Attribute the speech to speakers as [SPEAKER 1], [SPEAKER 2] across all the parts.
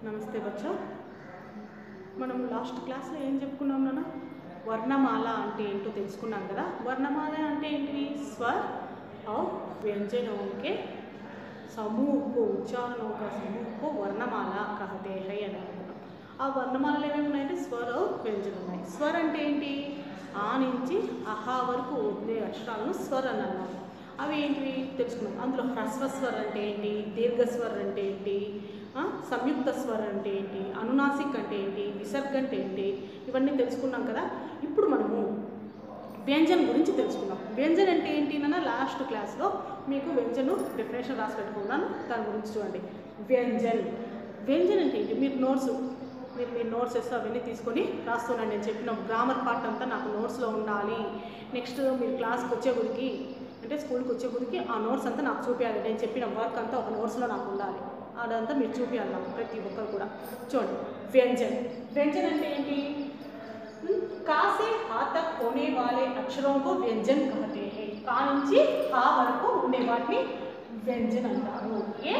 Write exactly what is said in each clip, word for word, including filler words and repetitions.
[SPEAKER 1] నమస్తే బచ్చా. మనం లాస్ట్ క్లాస్లో ఏం చెప్పుకున్నాం నాన్న? వర్ణమాల అంటే ఏంటో తెలుసుకున్నాం కదా. వర్ణమాల అంటే ఏంటివి? स्वर और व्यंजनों के समूह को उच्चारणों का समूह को वर्णमाला कहते हैं అని అనుకున్నాం. ఆ వర్ణమాలలు ఏమేమి ఉన్నాయంటే స్వర్ और వ్యంజన ఉన్నాయి. స్వర్ అంటే ఏంటి? ఆ నుంచి అహా వరకు ఉండే అక్షరాలను స్వర్ అని అన్నాము. అవి ఏంటివి తెలుసుకున్నాం. అందులో హ్రస్వ స్వర్ అంటే ఏంటి, దీర్ఘస్వర్ అంటే ఏంటి, సంయుక్త స్వర్ అంటే ఏంటి, అనునాసిక్ అంటే ఏంటి, విసర్గ అంటే ఏంటి, ఇవన్నీ తెలుసుకున్నాం కదా. ఇప్పుడు మనము వ్యంజన్ గురించి తెలుసుకున్నాం. వ్యంజన్ అంటే ఏంటి అన్న లాస్ట్ క్లాస్లో మీకు వ్యంజను డెఫినేషన్ రాసి పెట్టుకున్నాను, దాని గురించి చూడండి. వ్యంజన్ వ్యంజన్ అంటే ఏంటి? మీరు నోట్స్ మీరు మీ నోట్స్ వేస్తే అవన్నీ తీసుకొని రాస్తున్నాను. నేను చెప్పిన గ్రామర్ పార్ట్ అంతా నాకు నోట్స్లో ఉండాలి. నెక్స్ట్ మీరు క్లాస్కి వచ్చే గురికి అంటే స్కూల్కి వచ్చే గురికి ఆ నోట్స్ అంతా నాకు చూపించాలి. నేను చెప్పిన వర్క్ అంతా ఒక నోట్స్లో నాకు ఉండాలి. అదంతా మీరు చూపించాలి నాకు, ప్రతి ఒక్కరు కూడా. చూడండి, వ్యంజన్ వ్యంజన్ అంటే ఏంటి? కా से हा तक होने वाले अक्षरों को व्यंजन कहते हैं. का నుంచి హా వరకు ఉండే వాటిని వ్యంజన్ అంటారు. ఏ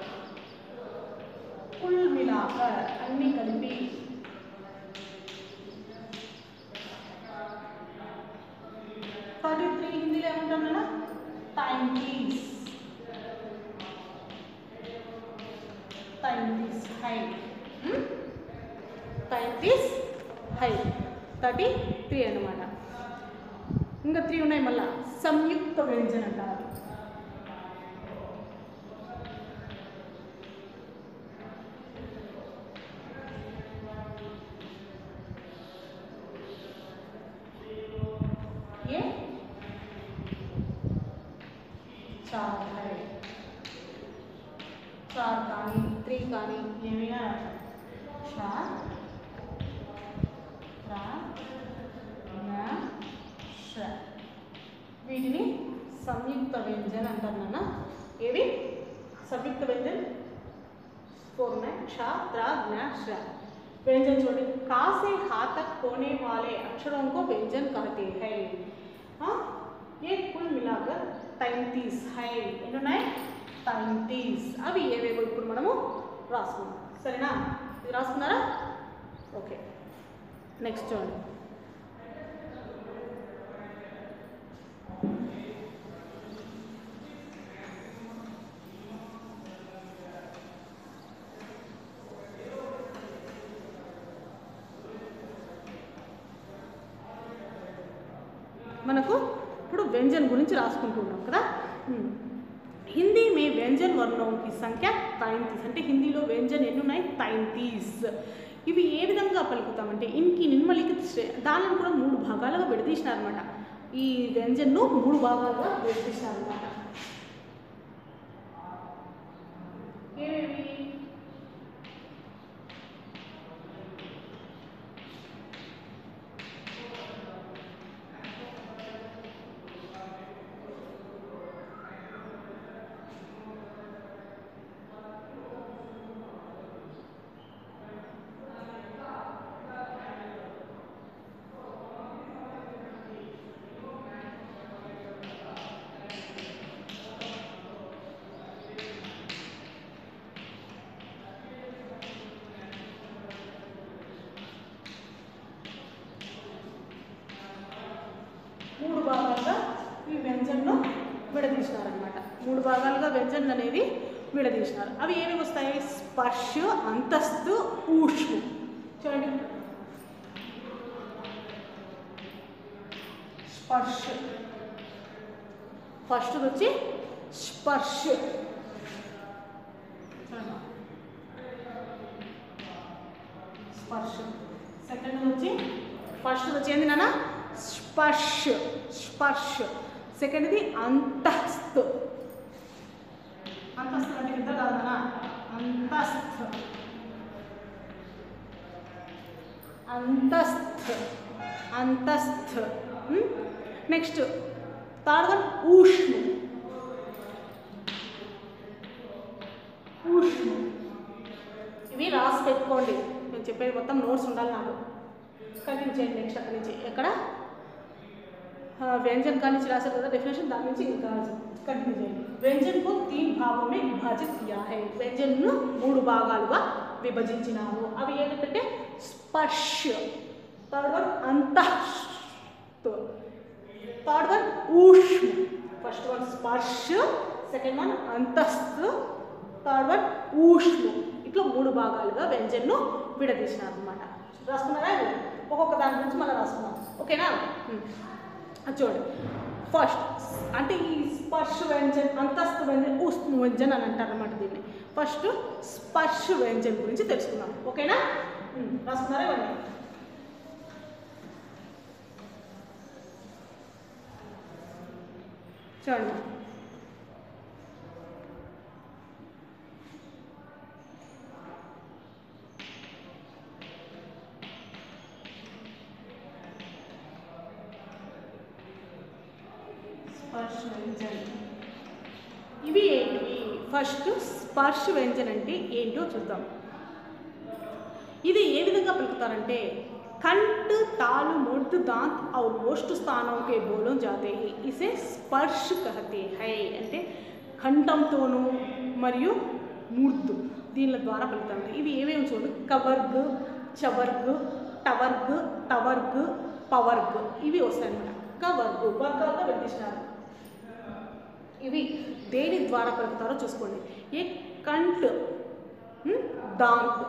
[SPEAKER 1] కుల్ మిలాకర్ అన్ని కలిపి థర్టీ త్రీ హిందీలో ఏమంటాం కదా, తైంతీస్ తైంతీస్ హై తైంతీస్ హై థర్టీ త్రీ అనమాట. ఇంకా త్రీ ఉన్నాయి మళ్ళా. సంయుక్త వ్యంజన్ అంటారు. ఏ చార్ హై చార్ కానీ త్రీ కానీ ఏమైనా చార్ వీటిని సంయుక్త వ్యంజన్ అంటారు నాన్న. ఏవి సంయుక్త వ్యంజన్? ఫోర్ ఉన్నాయి. క్ష త్ర జ్ఞ శ్ర. వ్యంజన్ చూడండి. का से हा तक होने वाले अक्षरों को व्यंजन कहते हैं. हाँ, ये कुल मिलाकर तैंतीस है. ఎన్ని ఉన్నాయి? తైంతీస్. అవి ఏవేవో ఇప్పుడు మనము రాసుకున్నాం. సరేనా? ఇది రాసుకున్నారా? ఓకే. నెక్స్ట్ చూడండి. మనకు ఇప్పుడు వ్యంజన్ గురించి రాసుకుంటున్నాం కదా. హిందీ మే వ్యంజన్ వర్ణం కి సంఖ్య తైంతీస్. అంటే హిందీలో వ్యంజన్ ఎన్ని ఉన్నాయి? తైంతీస్. ఇవి ఏ విధంగా పలుకుతామంటే ఇన్కి నిన్మలిఖిత శ్రేయ. దానిని కూడా మూడు భాగాలుగా విడదీసినారనమాట. ఈ వ్యంజన్ను మూడు భాగాలుగా విడదీసినారనమాట. ఏవేవి? మూడు భాగాలుగా ఈ వ్యంజన్ను విడదీసినారనమాట. మూడు భాగాలుగా వ్యంజన్ అనేది విడదీసినారు. అవి ఏమేమి వస్తాయి? స్పర్శ, అంతస్తు, ఊష్మ. చూడండి, స్పర్శ ఫస్ట్ వచ్చి స్పర్శ. స్పర్శ. సెకండ్ వచ్చి ఫస్ట్ వచ్చి ఏంది నాన్న? స్పర్శ స్పర్శ. సెకండ్ది అంతస్తు. అంతస్తు అంటే ఇద్దరు కాదన్నా, అంతస్తు అంతస్తు అంతస్తు. నెక్స్ట్ థర్డ్ వన్ ఊష్మ. ఊష్మ. ఇవి రాసి పెట్టుకోండి. నేను చెప్పేది మొత్తం నోట్స్ ఉండాలి నాకు. కంటిన్యూ చేయండి. నెక్స్ట్ అక్కడి నుంచి ఎక్కడ व्यंजन का नीचे राशि का डेफिनेशन दान नीचे इनका कंटिन्यू చేయండి. व्यंजन को तीन भागों में विभाजित किया है. व्यंजन ను మూడు భాగాలుగా విభజించినాము. అవి ఏంటంటే స్పర్శ, థర్డ్ వన్ అంతః, థర్డ్ వన్ ఊష్మ. ఫస్ట్ వన్ స్పర్శ, సెకండ్ వన్ అంతస్తు, థర్డ్ వన్ ఊష్మ. ఇట్లా మూడు భాగాలుగా వ్యంజన్ను విడదీసినారు అనమాట. రాసుకున్నారా? ఒక్కొక్క దాని గురించి మళ్ళీ రాసుకున్నాం. ఓకేనా? చూడండి, ఫస్ట్ అంటే ఈ స్పర్శ వ్యంజన్, అంతస్తు వ్యంజన్, ఉష్ణ వ్యంజన్ అని అంటారు అనమాట దీన్ని. ఫస్ట్ స్పర్శ వ్యంజన్ గురించి తెలుసుకున్నాం. ఓకేనా? రాసుకున్నారా? ఇవన్నీ చూడండి. స్పర్శ వ్యంజన్ ఇవి ఏంటివి? ఫస్ట్ స్పర్శ వ్యంజన్ అంటే ఏంటో చూద్దాం. ఇది ఏ విధంగా పలుకుతారంటే कंठ ताल मुर्द दांत और ओष्ठ स्थानों के बोलों जाते हैं, इसे स्पर्श कहते हैं. అంటే కంఠంతోనూ మరియు మూర్ధు దీనిల ద్వారా పలుకుతారు. ఇవి ఏమేమి చూడు, కవర్గ్, చవర్గ్, టవర్గ్, టవర్గ్, పవర్గ్ ఇవి వస్తాయి అన్నమాట. కవర్గ్ వర్గాలుగా విభజించినారు. ఇవి దేని ద్వారా పలుకుతారో చూసుకోండి. ఏ కంఠ దాంత్,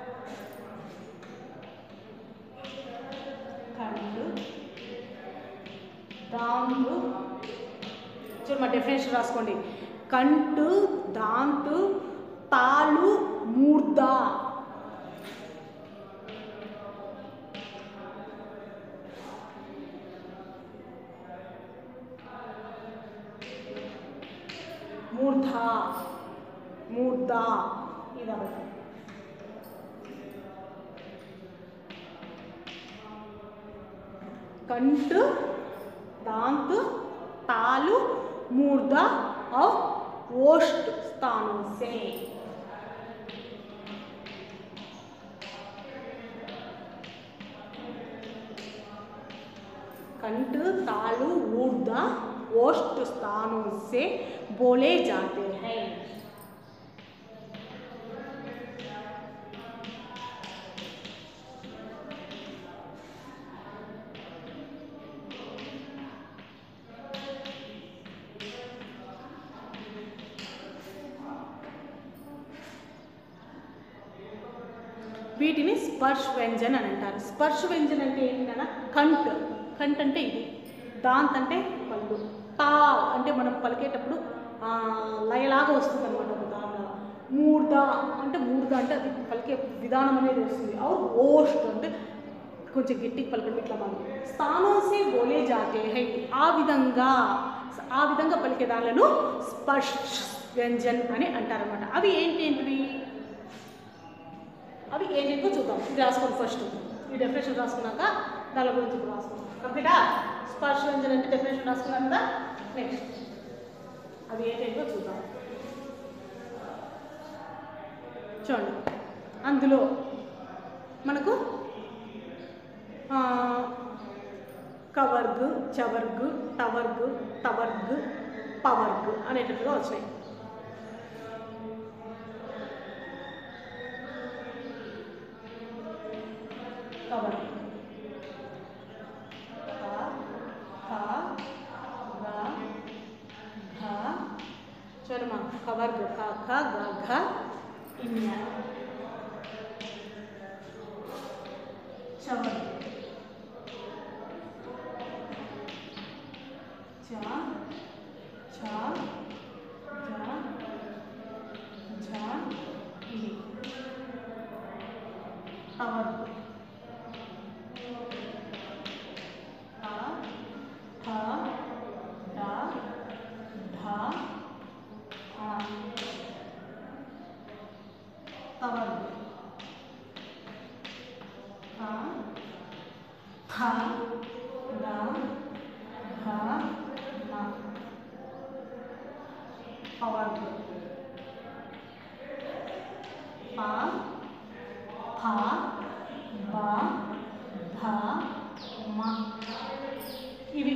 [SPEAKER 1] దాంతు చూడు మా డెఫినేషన్ రాసుకోండి. కంటు, దాంతు, తాలు, మూర్ధ. మూర్ధ, మూర్ధ ఇదొకటి. कंठ, दांत, तालु, मूर्धा और ओष्ठ स्थानों से. कंठ, तालु, मूर्धा, ओष्ठ स्थानों से बोले जाते हैं. వీటిని స్పర్శ వ్యంజన్ అని అంటారు. స్పర్శ వ్యంజన్ అంటే ఏంటన్నా కంఠ్, కంఠ్ అంటే ఇది, దాంత్ అంటే పళ్ళు, తా అంటే మనం పలికేటప్పుడు లయలాగా వస్తుంది అనమాట ఒక దాంట్లో, మూర్ధ అంటే మూర్ధ అంటే అది పలికే విధానం అనేది వస్తుంది. ఆర్ ఓష్ట్ అంటే కొంచెం గట్టికి పలకడం ఇట్లా మనం. స్థానోసే బోలే జాతే హై, ఆ విధంగా ఆ విధంగా పలికే దానిలను స్పర్శ వ్యంజన్ అని అంటారనమాట. అవి ఏంటేంటివి? అవి ఏంటో చూద్దాం. ఇది రాసుకోండి. ఫస్ట్ ఈ డెఫినేషన్ రాసుకున్నాక దాని గురించి ఇప్పుడు రాసుకున్నాం. కంప్లీటా? స్పర్శ వ్యంజన్ అంటే డెఫినేషన్ రాసుకున్నాం కదా. నెక్స్ట్ అవి ఏంటో చూద్దాం. చూడండి, అందులో మనకు కవర్గ్, చవర్గ్, టవర్గ్, టవర్గ్, పవర్గ్ అనేటట్టుగా వచ్చినాయి. కవర్గ్ చర్మా కవర్గ్ క ఖ గ ఘ ఇన్య చవర్గ్ చ ఛ జ ఝ ఇ టవర్గ్ ఇవి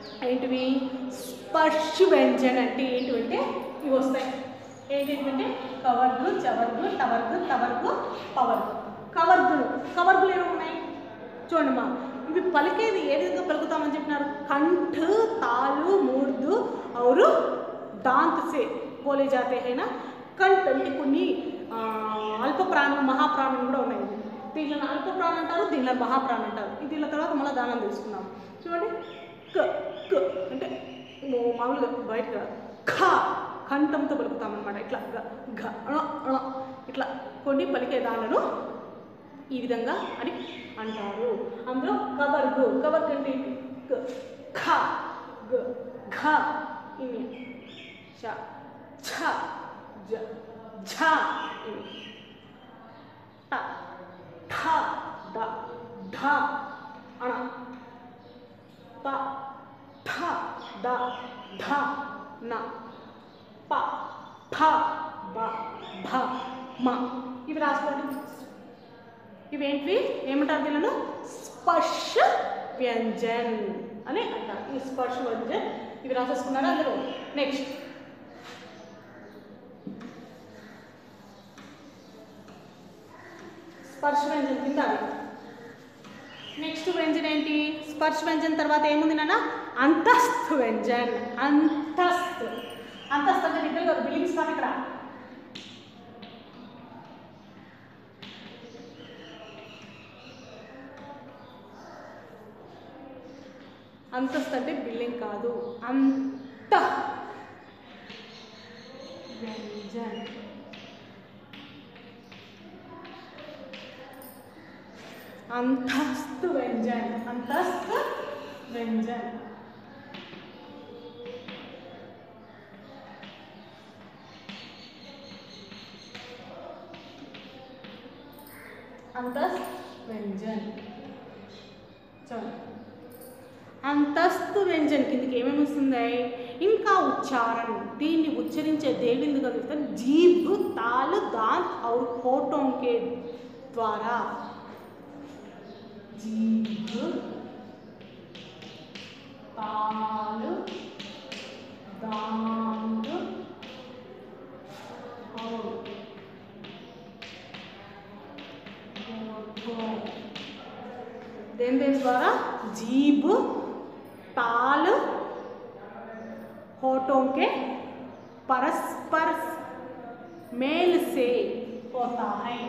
[SPEAKER 1] ఏంటివి? స్పర్శ వ్యంజన్ అంటే ఏంటంటే ఇవి వస్తాయి. ఏంటంటే కవర్గు చవర్గు టవర్గు టవర్గు పవర్గు కవర్గులు కవర్గులు ఏమో ఉన్నాయి చూడండి మా ఇవి పలికేది ఏ విధంగా పలుకుతామని చెప్పినారు కంఠ తాలు మూర్ధు और दांत से बोले जाते हैं ना కంఠ అంటే కొన్ని అల్ప ప్రాణం మహాప్రాణం కూడా ఉన్నాయి దీనిలో అల్ప ప్రాణం అంటారు దీనిలో మహాప్రాణం అంటారు దీనిల తర్వాత మళ్ళీ దానం తెలుసుకున్నాం చూడండి క క అంటే మామూలుగా బయటగా ఖ కంఠంతో పలుకుతామన్నమాట ఇట్లా గ ఘ అణ ఇట్లా కొన్ని పలికే దానిలను ఈ విధంగా అని అంటారు అందులో కవర్గు కవర్గు అంటే ఖ గ ఘ ఇని చ ఛ జ ఝ ఇని ట ఠ డ ఢ అణ త ఠ ద ఢ న ప ఫ బ భ మ ఇవి రాసుకోండి ఇవేంటివి ఏమంటారు వీళ్ళను స్పర్శ వ్యంజన్ అని అంటారు ఈ స్పర్శ వ్యంజన్ ఇవి రాసేసుకున్నారా అందరూ నెక్స్ట్ స్పర్శ వ్యంజన్ కింద నెక్స్ట్ వ్యంజన్ ఏంటి స్పర్శ వ్యంజన్ తర్వాత ఏముంది నాన్న అంతస్థ వ్యంజన్ అంతస్థ అంతస్థ అంటే దగ్గర బిలింగ్స్ పాట ఇక్కడ అంతస్తు అంటే బిల్డింగ్ కాదు అంత వ్యంజన్ अंतस्थ व्यंजन अंतस्थ व्यंजन अंतस्थ व्यंजन चलो अंतस्थ व्यंजन కిందకి ఏమేమి వస్తున్నాయి ఇంకా ఉచ్చారణ దీన్ని ఉచ్చరించే దేవిందుగా చెప్తారు జీభ్ తాల్ दांत और होठों के द्वारा जीभ ताल दांत और होठों देन देन द्वारा जीभ ताल होठों के परस्पर मेल से होता है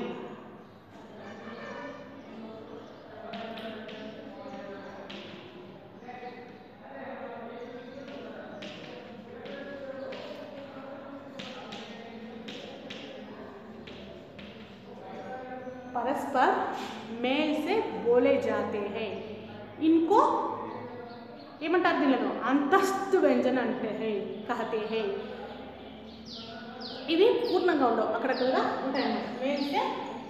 [SPEAKER 1] परस्पर मेल से बोले जाते हैं इनको ఏమంటారు దీనిలో అంతస్తు వ్యంజన అంటే హే కహతే హే ఇవి పూర్ణంగా ఉండవు అక్కడక్కడ ఉంటాయన్నమాట మేల్సే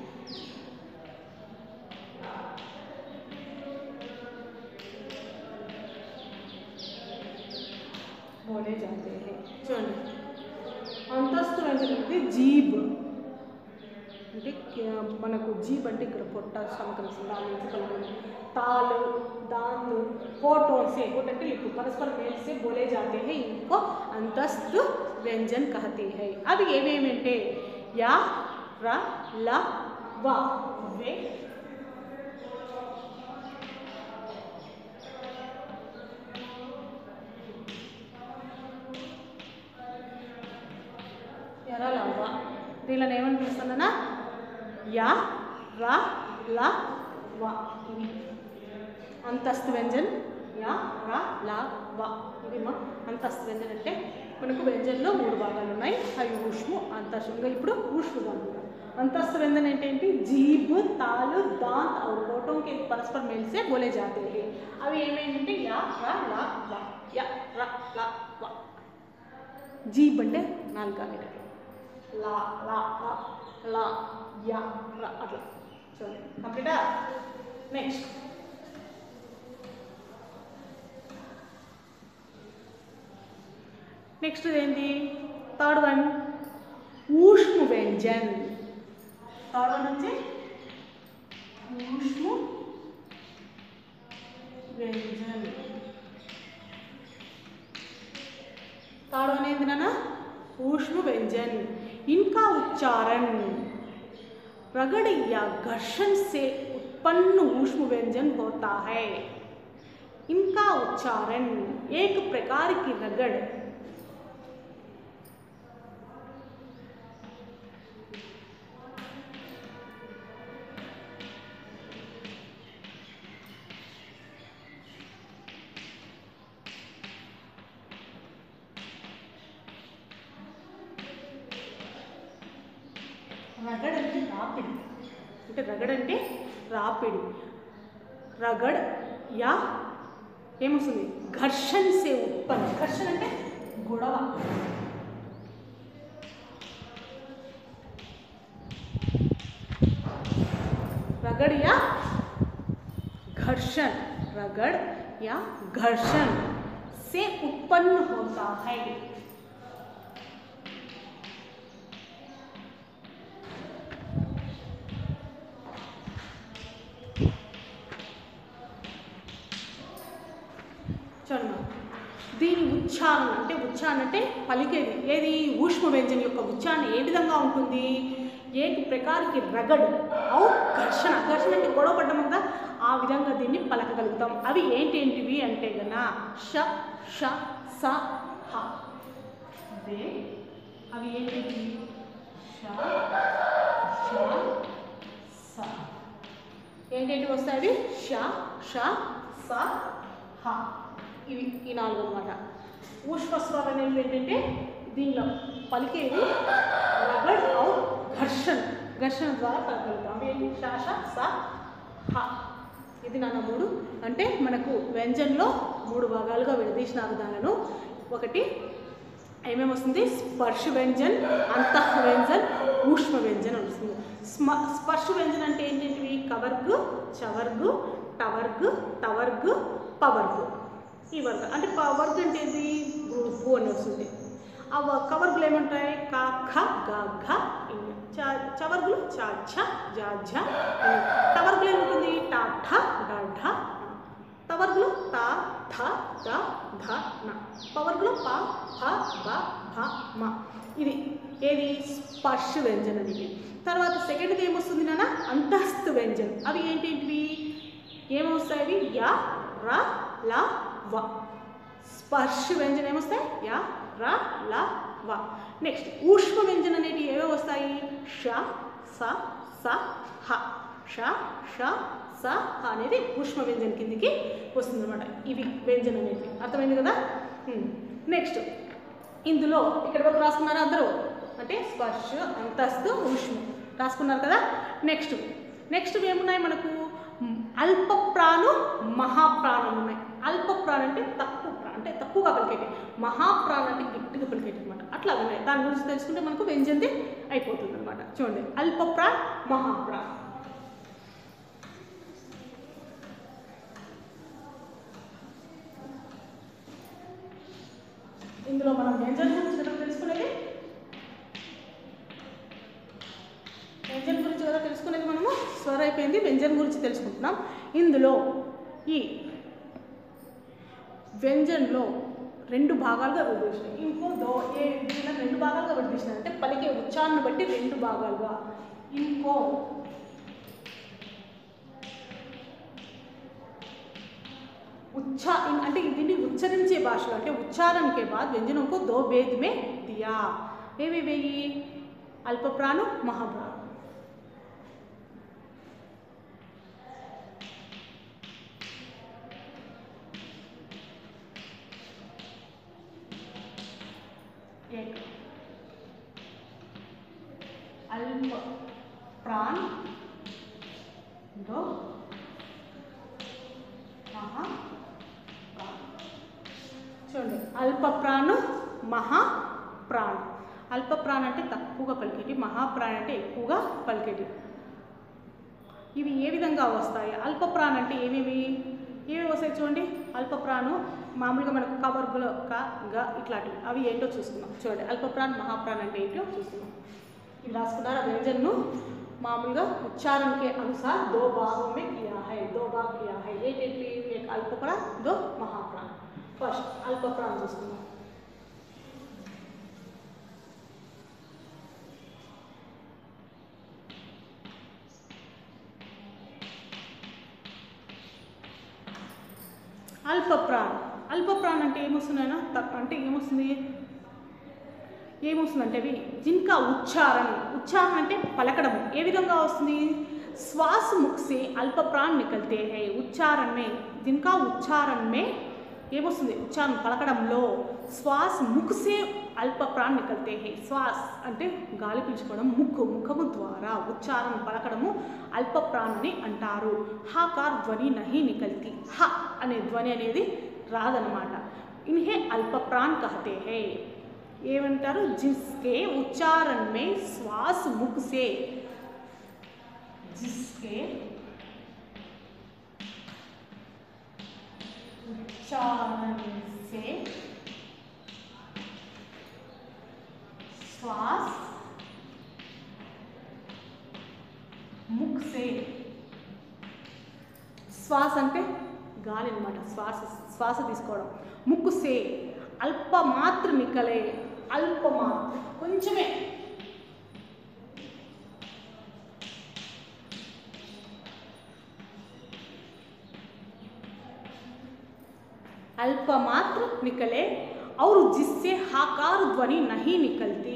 [SPEAKER 1] बोले जाते हैं చూడండి అంతస్తు వ్యంజన అంటే జీబ్ అంటే మనకు జీబ్ అంటే ఇక్కడ పొట్ట సమకరిస్తుంది దాని నుంచి కలుగుతుంది తాలు दांत होठों से होठ అంటే లిప్పు परस्पर मेल से बोले जाते हैं इनको अंतस्थ व्यंजन कहते हैं అవి ఏమేమి అంటే యా ర ల వ వే యా ర ల వ దీనిని ఏమని పిలుస్తానన్నా యా ర ల వ अंतस्थ व्यंजन या रा ला वा इवी मा अंतस्थ व्यंजन అంటే మనకు వ్యంజనలో మూడు భాగాలు ఉన్నాయి అవి ఊష్మ అంతస్థ ఇప్పుడు ఊష్మగా ఉంది अंतस्थ व्यंजन అంటే ఏంటి జీభ్ తాల్ दांत और होठों के परस्पर मेल से बोले जाते हैं అవి ఏమేంటంటే యా రా లా వా యా రా లా వా జీభ్ అంటే నాలుక అనేది లా లా లా లా యా రా అట్లా చూడండి కంప్లీటా నెక్స్ట్ నెక్స్ట్ ఏంటి థర్డ్ వన్ ఊష్మ వ్యంజన్ థర్డ్ వన్ వచ్చి ఊష్మ వ్యంజన్ థర్డ్ వన్ ఏంటి నాన్న ఊష్మ వ్యంజన్ इनका उच्चारण रगड़ या घर्षण से उत्पन्न ऊष्म व्यंजन होता है। इनका उच्चारण एक प्रकार की रगड़ रगड़ అంటే రాపిడి అంటే రగడ్ అంటే రాపిడి రగడ్ యా ఏమొస్తుంది ఘర్షణ సే ఉత్పన్న ఘర్షణ అంటే గొడవ रगड़ या घर्षण रगड़ या घर्षण से उत्पन्न होता है। చలో దీని ఉచ్చారణ అంటే ఉచ్చారణ అంటే పలికేది ఏది ఊష్మ వ్యంజన యొక్క ఉచ్చారణ ఏ విధంగా ఉంటుంది ఏక ప్రకారకి రగడ్ ఔ ఘర్షణ ఘర్షణ అంటే గొడవ పడ్డం కదా ఆ విధంగా దీన్ని పలకగలుగుతాం అవి ఏంటేంటివి అంటే గన ష ష స హ అదే అవి ఏంటివి ష ష స ఏంటేంటివి వస్తాయి ష ష స హ ఇవి ఈ నాలుగు అన్నమాట ఊష్మస్వరం అనేవి ఏంటంటే దీనిలో పలికేవి రగడ్ ఔ ఘర్షణ ఘర్షణ ద్వారా పలకగలుగుతాం ఏంటి ష ష స హ ఇది నాన్న మూడు అంటే మనకు వ్యంజన్లో మూడు భాగాలుగా విడదీసినారు దానిను ఒకటి ఏమేమి వస్తుంది స్పర్శ వ్యంజన్ అంతః వ్యంజన్ ఊష్మ వ్యంజన్ వస్తుంది స్మ స్పర్శ వ్యంజన్ అంటే ఏంటంటివి కవర్గు చవర్గు టవర్గు టవర్గు పవర్గు ఈ వర్గ అంటే వర్గ అంటే ఏంటి గ్రూపు అని వస్తుంది ఆ కవర్గులు ఏమంటాయి కా ఖ గా ఘ చ చవర్గులు చ ఛ జ ఝ టవర్గులు ఏముంటుంది టా ఠ డ ఢ తవర్గులు తా థ ద ధ న పవర్గులు ప ఫ బ భ మ ఇది ఏది స్పర్శ వ్యంజనం ఇది తర్వాత సెకండ్ది ఏమొస్తుంది నాన్న అంతస్థ వ్యంజనం అవి ఏంటేంటివి ఏమొస్తాయి యా ర ల వ స్పర్శ వ్యంజనం ఏమొస్తాయి యా ర ల వ నెక్స్ట్ ఊష్మ వ్యంజనం అనేవి ఏవో వస్తాయి ష స స హ ష ష స హ అనేది ఊష్మ వ్యంజనం కిందికి వస్తుంది అనమాట ఇవి వ్యంజనం అనేవి అర్థమైంది కదా నెక్స్ట్ ఇందులో ఇక్కడ వరకు రాసుకున్నారా అందరూ అంటే స్పర్శ అంతస్తు ఊష్మ రాసుకున్నారు కదా నెక్స్ట్ నెక్స్ట్ ఏమున్నాయి మనకు అల్ప ప్రాణు మహాప్రాణం ఉన్నాయి అల్ప ప్రాణం అంటే తక్కువ ప్రాణం అంటే తక్కువగా పలికేటి మహాప్రాణం అంటే గట్టిగా పలికేటి అనమాట అట్లా ఉన్నాయి దాని గురించి తెలుసుకుంటే మనకు వ్యంజనది అయిపోతుంది అనమాట చూడండి అల్ప ప్రాణ మహాప్రాణ ఇందులో మనం వ్యంజన గురించి కదా తెలుసుకునేది వ్యంజన గురించి కదా తెలుసుకునేది మనము స్వర అయిపోయింది వ్యంజన గురించి తెలుసుకుంటున్నాం ఇందులో ఈ వ్యంజన్లో రెండు భాగాలుగా విడదీసినాయి ఇంకో దో ఏ దీనిలో రెండు భాగాలుగా విడదీసినాయి అంటే పలికే ఉచ్చారణ బట్టి రెండు భాగాలుగా ఇంకో उच्चा అంటే దీన్ని ఉచ్చరించే భాషలో అంటే ఉచ్చాरण के बाद व्यंजनों को दो भेद में दिया ఏవేవి అల్ప ప్రాణు మహాప్రాణు एक अल्प प्राण दो महा చూడండి అల్ప ప్రాణు మహా ప్రాణ అల్ప ప్రాణ అంటే తక్కువగా పలికేటి మహాప్రాణ అంటే ఎక్కువగా పలికేటి ఇవి ఏ విధంగా వస్తాయి అల్ప ప్రాణ అంటే ఏమేమి ఏమేమి వస్తాయి చూడండి అల్ప ప్రాణం మామూలుగా మనకు కవర్గులో క గ ఇట్లాంటివి అవి ఏంటో చూసుకుందాం చూడండి అల్ప ప్రాణ మహాప్రాణ అంటే ఏంటో చూసుకుందాం ఇది రాసుకున్నారు ఆ व्यंजन मामूలుగా उच्चारण के अनुसार दो भागों में किया है दो भाग किया है ये एक अल्प प्राण दो महाप्राण फर्स्ट अल्प प्राण చూసుకుందాం అల్పప్రాణ్. అల్పప్రాణ్ అంటే ఏమొస్తున్నాయినా అంటే ఏమొస్తుంది ఏమొస్తుందంటే అవి జిన్కా ఉచ్చారణ. ఉచ్చారణ అంటే పలకడం. ఏ విధంగా వస్తుంది? శ్వాస ముఖ్ సే అల్ప ప్రాణ్ నికల్తే హై. ఉచ్చారణ మే జిన్కా ఉచ్చారణ మే ఏమొస్తుంది? ఉచ్చారణ పలకడంలో శ్వాస ముఖ్ సే అల్ప ప్రాణ్ నికల్తే హై. శ్వాస్ అంటే గాలి పీల్చుకోవడం, ముక్కు ముఖము ద్వారా ఉచ్చారణ పలకడము అల్ప ప్రాణ్ అని అంటారు. హాకార్ ధ్వని నహి నికల్తి. హ అనే ధ్వని అనేది రాదనమాట. ఇన్హే అల్ప ప్రాణ్ కహతే హై. ఏమంటారు? జిస్కే ఉచ్చారణ మే శ్వాస ముఖ్ సే जिसके उच्चारण से श्वास मुख से శ్వాస అంటే గాలి అన్నమాట. శ్వాస శ్వాస తీసుకోవడం. ముక్కు సే అల్ప మాత్ర నికలే. అల్ప మాత్ర కొంచెమే. अल्पमात्र निकले और जिससे हाकार ध्वनि नहीं निकलती.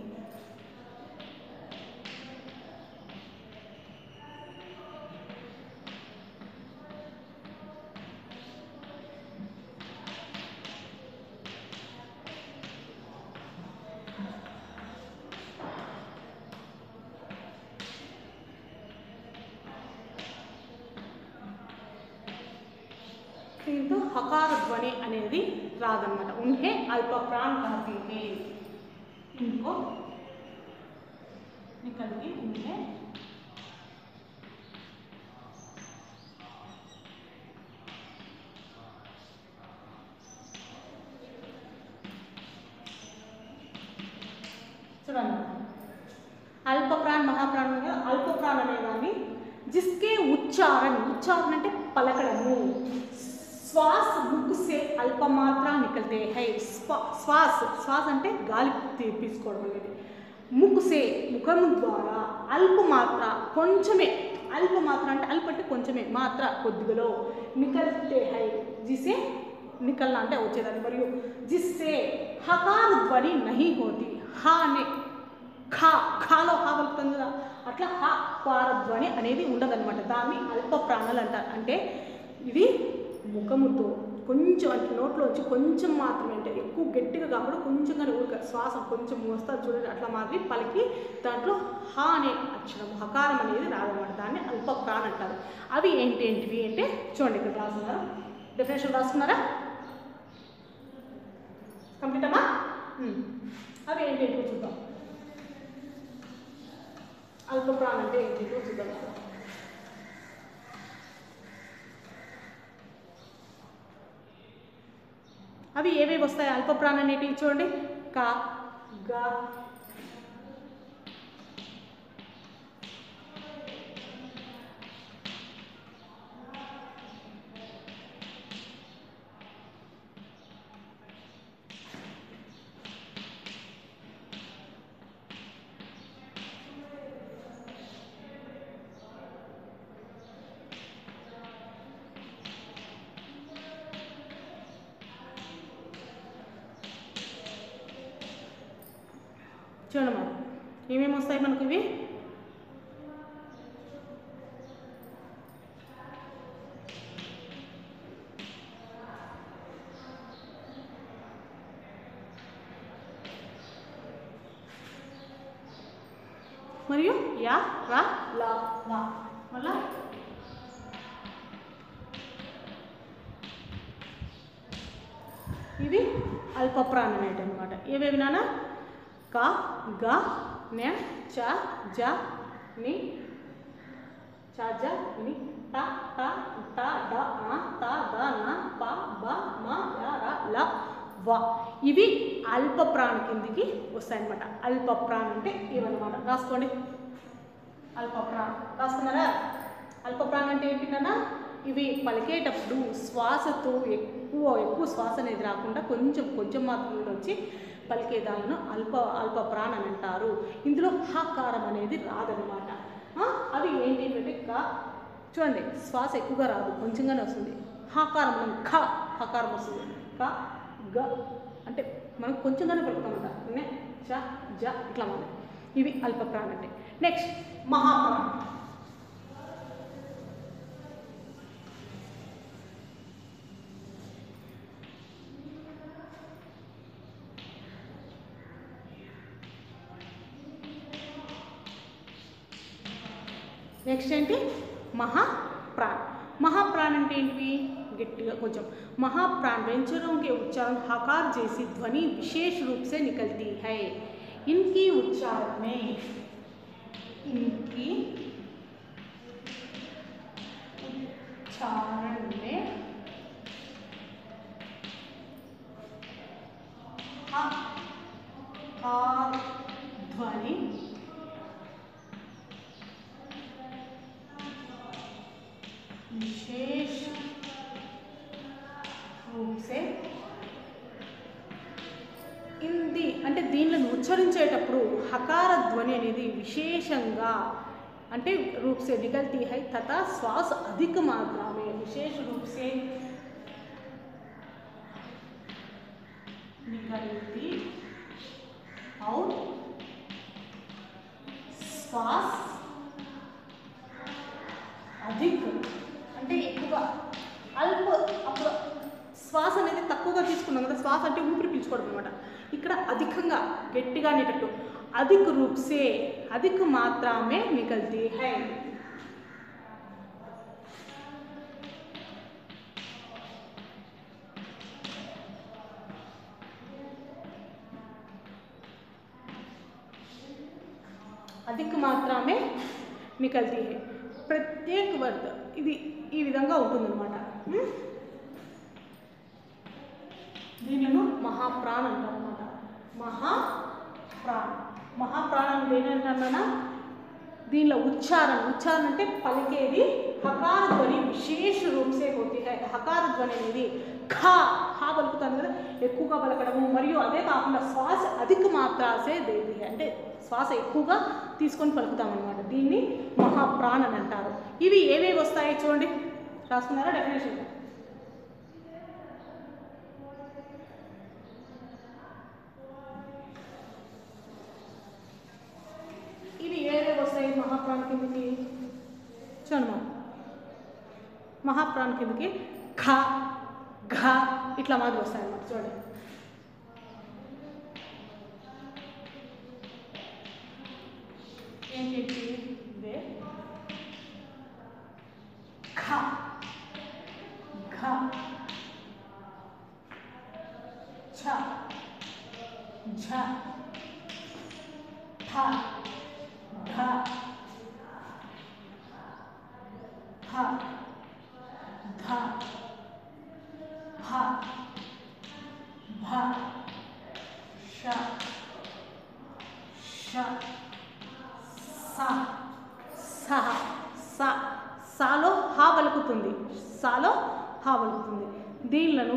[SPEAKER 1] దీంతో హకార ధ్వని అనేది రాదన్నమాట. ఉన్హే అల్ప ప్రాణ్ కహతే హై. ఇनको निकल के उन्हें చూడండి. అల్ప ప్రాణ్ మహాప్రాణ్ అల్ప ప్రాణ్ అనేదాన్ని జిస్కే ఉచ్చారణ. ఉచ్చారణ అంటే పలకడము. శ్వాస ముక్కు సే అల్పమాత్ర నికల్తే హై. శ్వాస శ్వాస అంటే గాలి తీసుకోవడం అనేది. ముక్కు సే ముఖము ద్వారా అల్పమాత్ర కొంచెమే. అల్పమాత్ర అంటే అల్ప అంటే కొంచెమే, మాత్ర కొద్దిగలో. నికల్తే హై జిసే నికల్నా అంటే వచ్చేదాన్ని. మరియు జిస్సే హకార ధ్వని నహి హోతి. హా అనే ఖా ఖాలో హా పలుకుతుంది కదా, అట్లా హా కార ధ్వని అనేది ఉండదన్నమాట. దాన్ని అల్ప ప్రాణాలు అంటారు. అంటే ఇది ముఖముతో కొంచెం అంటే నోట్లోంచి కొంచెం మాత్రమే, అంటే ఎక్కువ గట్టిగా కాకుండా కొంచెం కానీ ఊరిక శ్వాస కొంచెం వస్తారు చూడండి, అట్లా మాదిరి పలికి దాంట్లో హా అనే అక్షరం హకారం అనేది రాదన్నమాట. దాన్ని అల్ప ప్రాణ్ అంటారు. అవి ఏంటి ఏంటివి అంటే చూడండి, ఇక్కడ రాస్తున్నారు. డెఫినేషన్ రాస్తున్నారా? కంప్లీట్ అమ్మా? అవి ఏంటేంటివి చూద్దాం. అల్ప ప్రాణ్ అంటే ఏంటివి చూద్దాం. అవి ఏవేవి వస్తాయి అల్ప ప్రాణ్ అనేటివి చూడండి. కా గా చూడమ్మా ఏమేమి వస్తాయి మనకు ఇవి. మరియు యా రా లా వా మళ్ళా ఇవి అల్ప ప్రాణ్ అనేటి అనమాట. ఏవేవి నాన్న? కా గా న్య చ జ ని చ జ ని ట ట ట డ న త ద న ప బ మ య ర ల వ. ఇవి అల్ప ప్రాణ్ కిందికి వస్తాయన్నమాట. అల్ప ప్రాణ్ అంటే ఇవన్నమాట. రాసుకోండి. అల్ప ప్రాణ్ రాస్తున్నారా? అల్ప ప్రాణ్ అంటే ఏంటిదన్నా? ఇవి పలికేటప్పుడు శ్వాసతో ఎక్కువ ఎక్కువ శ్వాస అనేది రాకుండా కొంచెం కొంచెం మాత్రమే వచ్చి పలికేదాలను అల్ప అల్ప ప్రాణ్ అని అంటారు. ఇందులో హాకారం అనేది రాదనమాట. అవి ఏంటి అంటే కా చూడండి, శ్వాస ఎక్కువగా రాదు, కొంచెంగానే వస్తుంది. హాకారం ఖ హకారం వస్తుంది. క గ అంటే మనం కొంచెంగానే పలుకుతామంట. నే చ జ ఇట్లా మనం ఇవి అల్ప ప్రాణ అంటే. నెక్స్ట్ మహాప్రాణ. నెక్స్ట్ ఏంటి महाप्राण. महाप्राण అంటే ఏంటివి गट्टिगा కొంచెం महाप्राण व्यंजनों के उच्चारण हकार जैसी ध्वनि विशेष रूप से निकलती है. इनकी उच्चारण में इनकी उच्चारण में हकार ध्वनि विशेष रूप से ఇంది అంటే దీనిని ఉచ్చరించేటప్పుడు హకార ధ్వని అనేది విశేషంగా అంటే रूप से निकलती है तथा श्वास अधिक मात्रा में विशेष रूप से निकलती और श्वास अधिक అంటే ఎక్కువగా అల్ప అప్పుడు శ్వాస అనేది తక్కువగా తీసుకున్నాం కదా. శ్వాస అంటే ఊపిరి పీల్చుకోవడం అనమాట. ఇక్కడ అధికంగా గట్టిగా అనేటట్టు అధిక రూప్ సే అధిక మాత్రా మే నికల్తీ హై. అధిక మాత్రా మే నికల్తీ హై. ప్రత్యేక వర్డ్ ఇది ఈ విధంగా ఉంటుందన్నమాట. దీనిలో మహాప్రాణ అంటారన్నమాట. మహాప్రాణ మహాప్రాణం ఏంటంటున్నా దీనిలో ఉచ్చారణ ఉచ్చారణ అంటే పలికేది హకార ధ్వని విశేష రూపసే హోతి హై. హకార ధ్వని అనేది ఖా హా పలుకుతాను కదా ఎక్కువగా పలకడము మరియు అదే కాకుండా శ్వాస అధిక మాత్రాసే దేది అంటే శ్వాస ఎక్కువగా తీసుకొని పలుకుతాం అనమాట. దీన్ని మహాప్రాణ అని అంటారు. ఇవి ఏవేవి వస్తాయి చూడండి, రాసుకున్నారా డెఫినేషన్. ఇవి ఏవేవి వస్తాయి మహాప్రాణ కిందకి చూడండి. మనం మహాప్రాణ కిందకి ఖ ఘ ఇట్లా మాదిరి వస్తాయి అన్నమాట. చూడండి ఏంటి ఇవే ఖ ఘ ఛ ఝ ఠ ఢ ఫ ధ ఫ భ ష ష సా సహ సా సాలో హా పలుకుతుంది. సాలో హా పలుకుతుంది. దీనిలను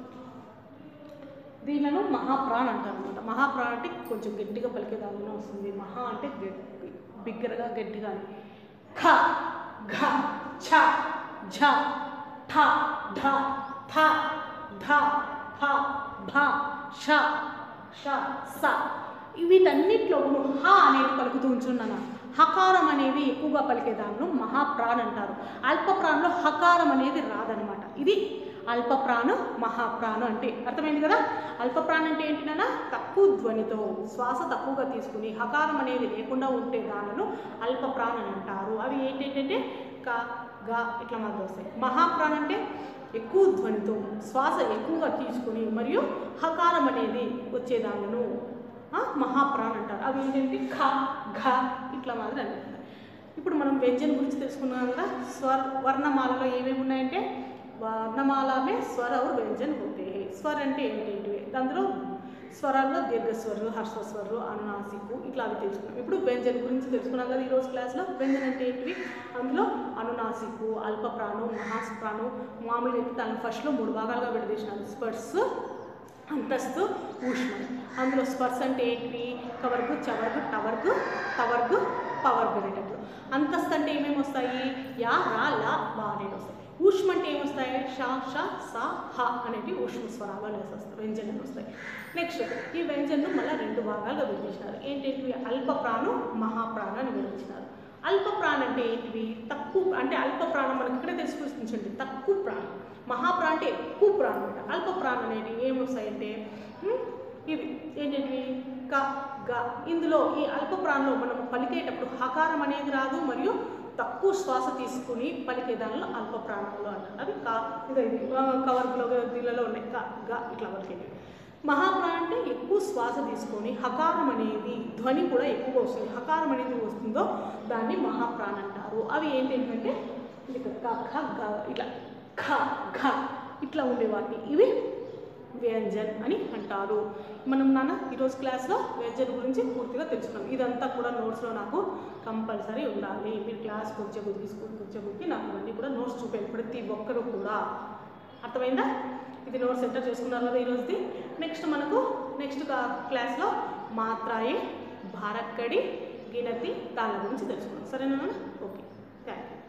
[SPEAKER 1] దీనిలను మహాప్రాణ అంటారు అనమాట. మహాప్రాణ అంటే కొంచెం గట్టిగా పలికే దానిలో వస్తుంది. మహా అంటే బిగ్గరగా గట్టిగా. ఖ ఘ ఛ ఝ ఠ ఢ థ ధ ఫ భ ష ష స వీటన్నిటిలో హ అనేది పలుకుతూ ఉంచున్నాను. హకారం అనేది ఎక్కువగా పలికే దానిలో మహాప్రాణ అంటారు. అల్పప్రాణంలో హకారం అనేది రాదనమాట. ఇది అల్పప్రాణం మహాప్రాణం అంటే అర్థమైంది కదా. అల్పప్రాణం అంటే ఏంటినా తక్కువ ధ్వనితో శ్వాస తక్కువగా తీసుకుని హకారం అనేది లేకుండా ఉంటే దానిలో అల్పప్రాణం అంటారు. అవి ఏంటంటే క గ ఇట్లా మాత్రం వస్తాయి. మహాప్రాణం అంటే ఎక్కువ ధ్వనితో శ్వాస ఎక్కువగా తీసుకుని మరియు హకారం అనేది వచ్చేదాలను మహాప్రాణ అంటారు. అవి ఏంటంటే ఖ ఘ ఇట్లా మాదిరి అంటారు. ఇప్పుడు మనం వ్యంజన గురించి తెలుసుకున్నాం కదా. స్వర వర్ణమాలలో ఏమేమి ఉన్నాయంటే వర్ణమాలమే స్వర और व्यंजन होते हैं. స్వర అంటే ఏంటి అందులో స్వరాల్లో దీర్ఘస్వరు హర్షస్వరు అనునాసికు ఇట్లా అవి తెలుసుకున్నాం. ఇప్పుడు వ్యంజన గురించి తెలుసుకున్నాం కదా ఈరోజు క్లాస్లో. వ్యంజన అంటే ఏంటివి అందులో అనునాసికు అల్పప్రాణం మహాప్రాణం మామూలుగా అయితే దాని ఫస్ట్లో మూడు భాగాలుగా విడదీసినారు. స్పర్శ అంతస్తు ఊష్మం. అందులో స్పర్శ అంటే ఏంటివి కవర్గు చవర్గు టవర్గు టవర్గు పవర్గు అనేటప్పుడు. అంతస్తు అంటే ఏమేమి వస్తాయి యా రా లా వా అనేవి వస్తాయి. ఊష్మ అంటే ఏమొస్తాయి? ష ష స హ అనేవి ఊష్మ స్వరాలు అనేసి వస్తాయి, వ్యంజనాలు వస్తాయి. నెక్స్ట్ ఈ వ్యంజన్ను మళ్ళీ రెండు భాగాలుగా విభజించినారు. ఏంటంటే అల్ప ప్రాణం, మహాప్రాణం అని విభజించినారు. అల్ప ప్రాణం అంటే ఏంటివి? తక్కువ, అంటే అల్ప ప్రాణం మనకి ఇక్కడే తెలుసుకుంటుంది, తక్కువ ప్రాణం. మహాప్రాణం అంటే ఎక్కువ ప్రాణం అంట. అల్ప ప్రాణం అనేది ఏమొస్తాయంటే ఇవి ఏంటంటే క గ. ఇందులో ఈ అల్ప ప్రాణంలో మనం పలికేటప్పుడు హకారం అనేది రాదు, మరియు తక్కువ శ్వాస తీసుకుని పలికే దానిలో అల్ప ప్రాణంలో అంటారు. అవి కా ఇదే కవర్లో దీనిలో ఉన్నాయి, క గ ఇట్లా పలికేవి. మహాప్రాణం అంటే ఎక్కువ శ్వాస తీసుకొని హకారం అనేది ధ్వని కూడా ఎక్కువగా వస్తుంది, హకారం అనేది వస్తుందో దాన్ని మహాప్రాణ అంటారు. అవి ఏంటంటే ఇది క ఖ గ ఇట్లా ఖ ఘ ఇట్లా ఉండేవాటిని ఇవి వ్యంజన్ అని అంటారు. మనం నాన్న ఈరోజు క్లాస్లో వ్యంజన్ గురించి పూర్తిగా తెలుసుకున్నాం. ఇదంతా కూడా నోట్స్లో నాకు కంపల్సరీ ఉండాలి. మీరు క్లాస్కి వచ్చే కొద్దికి స్కూల్కి వచ్చే కొద్దికి నాకు ఇవన్నీ కూడా నోట్స్ చూపేది ప్రతి ఒక్కరు కూడా. అర్థమైందా? ఇది నోట్స్ ఎంటర్ చేసుకున్నారు కదా ఈరోజుది. నెక్స్ట్ మనకు నెక్స్ట్ క్లాస్లో మాత్రాయే, భారక్కడి, గినతి దాని గురించి తెలుసుకున్నాం. సరేనా? Okay, thank you.